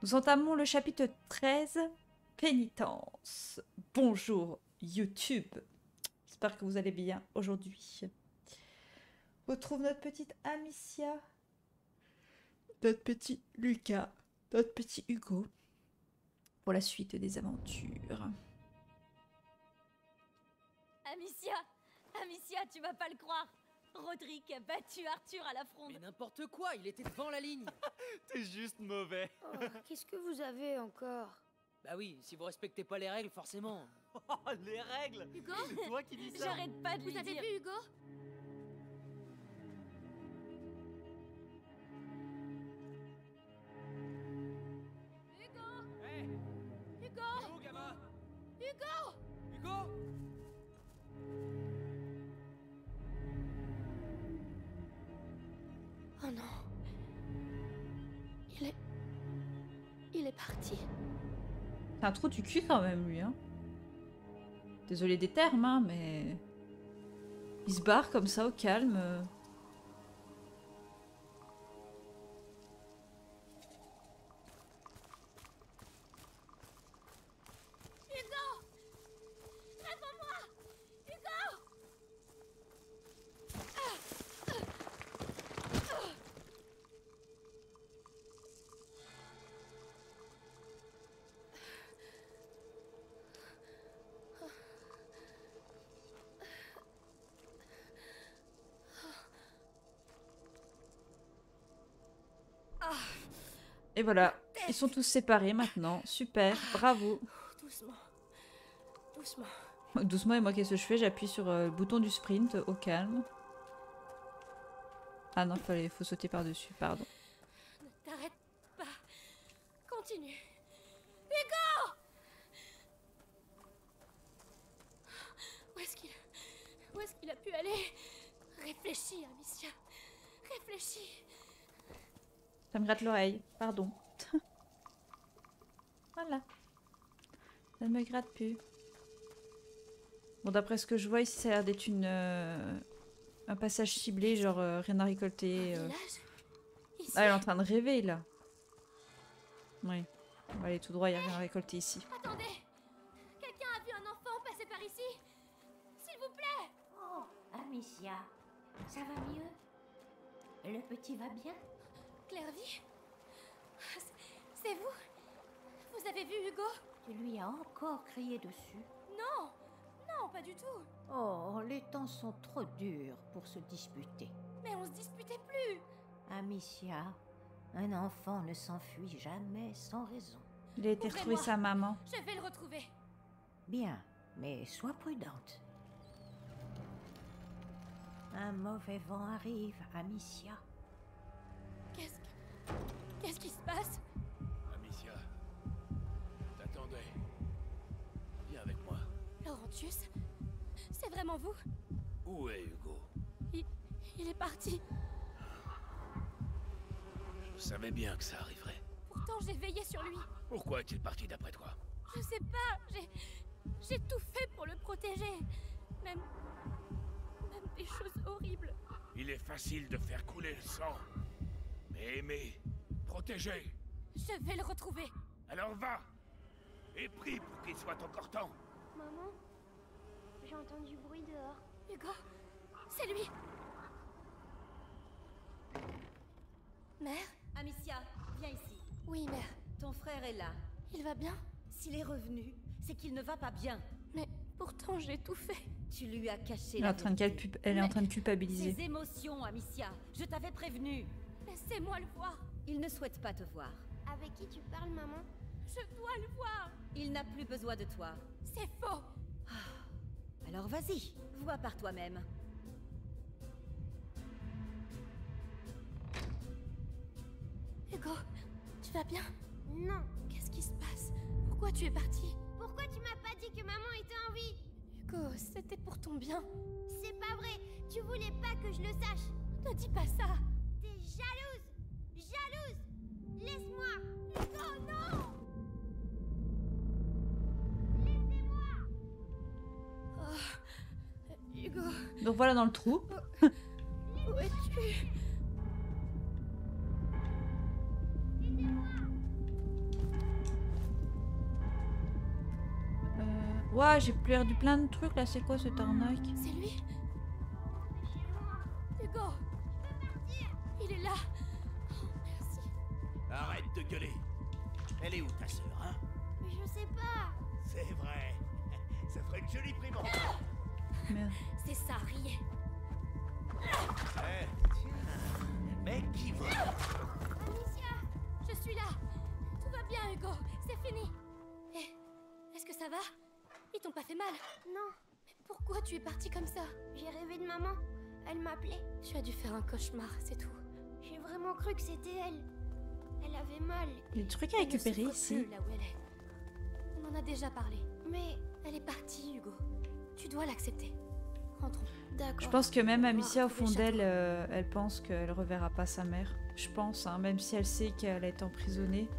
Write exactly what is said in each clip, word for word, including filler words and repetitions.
Nous entamons le chapitre treize, Pénitence. Bonjour YouTube. J'espère que vous allez bien aujourd'hui. On retrouve notre petite Amicia, notre petit Lucas, notre petit Hugo pour la suite des aventures. Amicia, Amicia, tu vas pas le croire. Roderick a battu Arthur à la fronde. Mais n'importe quoi, il était devant la ligne. T'es juste mauvais. Oh, qu'est-ce que vous avez encore? Bah oui, si vous respectez pas les règles, forcément. Oh, les règles. Hugo, C'est toi qui dis ça. j'arrête pas de Vous lui avez dire. vu Hugo? Hugo, Hey, Hugo, où, gamin? Hugo. Hugo? Oh non. Il est... Il est parti. C'est un trou du cul quand même lui. Hein. Désolé des termes, hein, mais... Il se barre comme ça au calme. Hugo, réponds-moi. Hugo. Et voilà, ils sont tous séparés maintenant. Super, bravo. Doucement. Doucement. Doucement, et moi qu'est-ce que je fais? J'appuie sur euh, le bouton du sprint au calme. Ah non, fallait, faut sauter par-dessus, pardon. Ne t'arrête pas. Continue. Hugo! Où est-ce qu'il... Où est-ce qu'il a pu aller? Réfléchis, Amicia. Réfléchis. Ça me gratte l'oreille, pardon. Voilà. Ça ne me gratte plus. Bon, d'après ce que je vois ici, ça a l'air d'être une... euh, un passage ciblé, genre euh, rien à récolter. Un euh. village? Ici. Ah, elle est en train de rêver, là. Oui. On va aller tout droit, il n'y a rien à récolter ici. Attendez. Quelqu'un a vu un enfant passer par ici? S'il vous plaît. Oh, Amicia, ça va mieux? Le petit va bien? Clairvy? C'est- C'est vous? Vous avez vu Hugo? Tu lui as encore crié dessus? Non. Non, pas du tout. Oh, les temps sont trop durs pour se disputer. Mais on se disputait plus. Amicia, un enfant ne s'enfuit jamais sans raison. Il a été retrouver Ouvrez-moi. sa maman. Je vais le retrouver. Bien, mais sois prudente. Un mauvais vent arrive, Amicia. Qu'est-ce que... Qu'est-ce qui se passe? Amicia, t'attendais. Viens avec moi. Laurentius? C'est vraiment vous? Où est Hugo? Il... Il est parti. Je savais bien que ça arriverait. Pourtant, j'ai veillé sur lui. Pourquoi est-il parti d'après toi? Je sais pas. J'ai... J'ai tout fait pour le protéger. Même... Même des choses horribles. Il est facile de faire couler le sang. Mais aimer, protéger. Je vais le retrouver. Alors va! Et prie pour qu'il soit encore temps. Maman, j'ai entendu du bruit dehors. Hugo, c'est lui. Mère? Amicia, viens ici. Oui, mère. Ton frère est là. Il va bien? S'il est revenu, c'est qu'il ne va pas bien. Mais pourtant, j'ai tout fait. Tu lui as caché Elle est la en train de, vérité. calpu- Elle est en Mais- train de culpabiliser. Ses émotions, Amicia. Je t'avais prévenu. Laissez-moi le voir. Il ne souhaite pas te voir. Avec qui tu parles, maman? Je dois le voir. Il n'a plus besoin de toi. C'est faux. Alors vas-y, vois par toi-même. Hugo, tu vas bien? Non. Qu'est-ce qui se passe? Pourquoi tu es parti? Pourquoi tu m'as pas dit que maman était en vie? Hugo, c'était pour ton bien. C'est pas vrai. Tu voulais pas que je le sache. Ne dis pas ça. T'es jalouse. Jalouse. Laisse-moi. Hugo, non. Laissez-moi. Oh, Hugo, Donc voilà dans le trou. où es-tu? Aidez-moi. Ouah, j'ai perdu plein de trucs là, c'est quoi cette arnaque? C'est lui? Hugo! Il est là! Oh, merci. Arrête de gueuler. Elle est où ta sœur, hein? Je sais pas. C'est vrai. Ça ferait une jolie prime. Merde. C'est ça, riez. Eh, tiens. Mais qui va? Amicia! Je suis là! Tout va bien, Hugo! C'est fini! Eh, est-ce que ça va? Ils t'ont pas fait mal? Non, Mais pourquoi tu es parti comme ça? j'ai rêvé de maman. Elle m'appelait. Tu as dû faire un cauchemar, c'est tout. J'ai vraiment cru que c'était elle. Elle avait mal. Il y a des trucs à Elle ne récupérer souffre ici. plus là où elle est. On en a déjà parlé. Mais Elle est partie, Hugo. Tu dois l'accepter. Rentrons. d'accord. Je pense que même On doit Amicia, au fond retrouver d'elle, Château. euh, elle pense qu'elle reverra pas sa mère. Je pense, hein, même si elle sait qu'elle a été emprisonnée.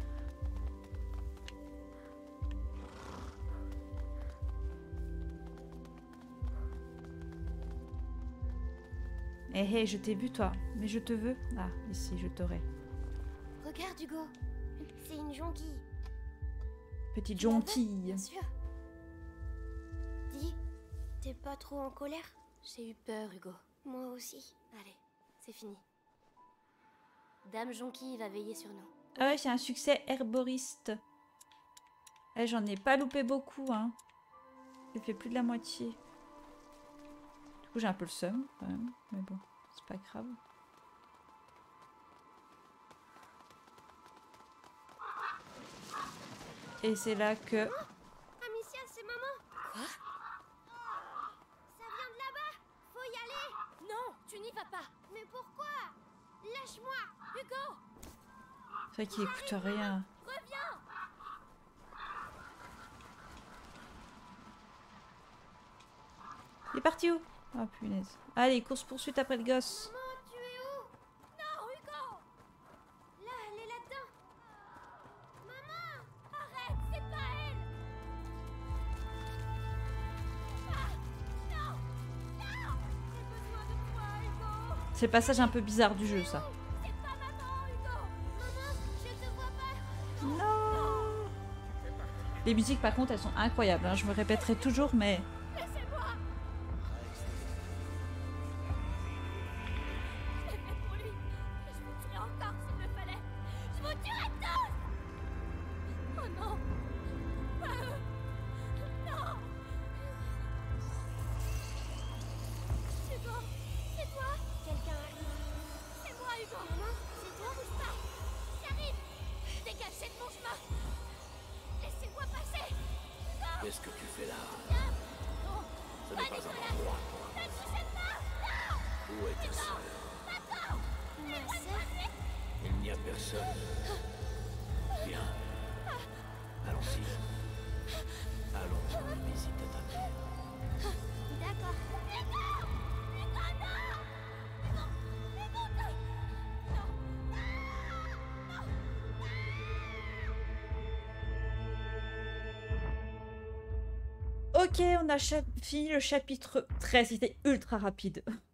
Eh hé, je t'ai vu toi, mais je te veux. Ah, ici, je t'aurai. Regarde Hugo. C'est une jonquille. Petite Tu la veux, jonquille. Bien sûr. Dis, t'es pas trop en colère? J'ai eu peur, Hugo. Moi aussi. Allez, c'est fini. Dame Jonquille va veiller sur nous. Ah ouais, c'est un succès herboriste. Eh, j'en ai pas loupé beaucoup, hein. J'ai fait plus de la moitié. Du coup, j'ai un peu le seum, quand même. Mais bon, c'est pas grave. Et c'est là que... Amicia, c'est maman. Quoi? Ça vient de là-bas. Faut y aller. Non, tu n'y vas pas. Mais pourquoi? Lâche-moi. Hugo, C'est vrai qu'il écoute rien. reviens. Il est parti où? Oh punaise. Allez, course-poursuite après le gosse. Maman, tu es où? Non, Hugo. Là, elle est là-dedans. Maman. Arrête, c'est pas elle. Ah, non, non. J'ai besoin de toi, Hugo. C'est le passage un peu bizarre du jeu, ça. C'est pas maman, Hugo. Maman, je te vois pas. Non. Les musiques, par contre, elles sont incroyables, hein. Je me répéterai toujours, mais... Laissez-moi. Je l'ai fait pour lui. Et je vous tuerai encore s'il le fallait. Je vous tuerai tous. Oh non. Pas eux. Non. Hugo, c'est toi? Quelqu'un arrive. C'est moi, Hugo. Maman, c'est toi? Bouge pas. J'arrive. Dégagez de mon chemin. Laissez-moi passer. Hugo. Qu'est-ce que tu fais là? Non. Ce n'est pas un endroit. Ne touchez pas. Non. Où est ta sœur? D'accord. Ma sœur? Il n'y a personne. Viens. Allons-y. Allons rendre visite à ta mère. D'accord. Ok, on a cha- fini le chapitre treize. C'était ultra rapide.